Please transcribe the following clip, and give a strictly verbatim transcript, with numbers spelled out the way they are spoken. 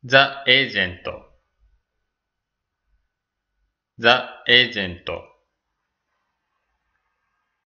ザ・エージェント、ザ・エージェント。